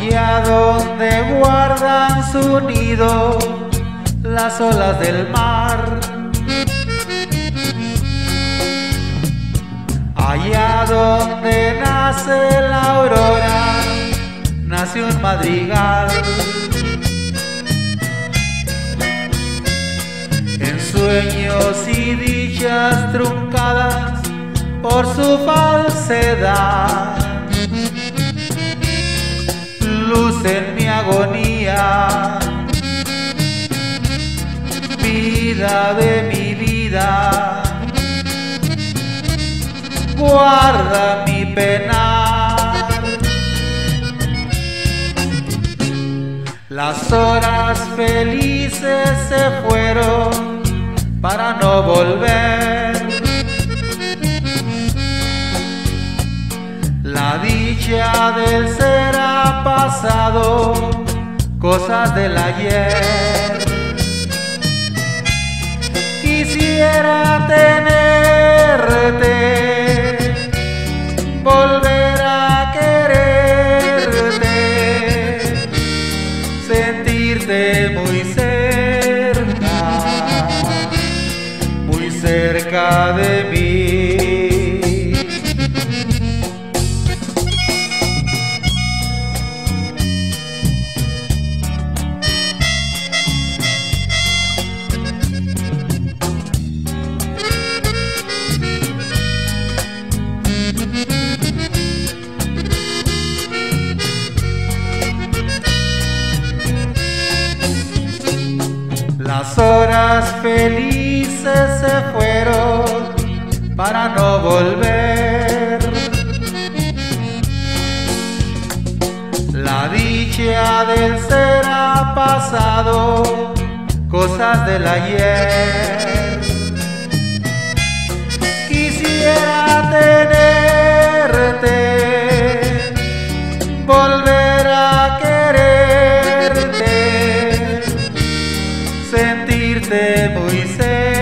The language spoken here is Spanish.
allá donde guardan su nido las olas del mar, allá donde nace la aurora, nace un madrigal. En sueños y dichas truncadas por su falsedad, luz en mi agonía, vida de mi vida, guarda mi penar. Las horas felices se fueron para no volver. La dicha del ser ha pasado, cosas del ayer. Quisiera tenerte, volver a quererte, sentirte muy cerca de mí. Las horas felices se fueron para no volver. La dicha del ser ha pasado, cosas del ayer. Quisiera tenerte, volver a quererte, sentirte muy cerca.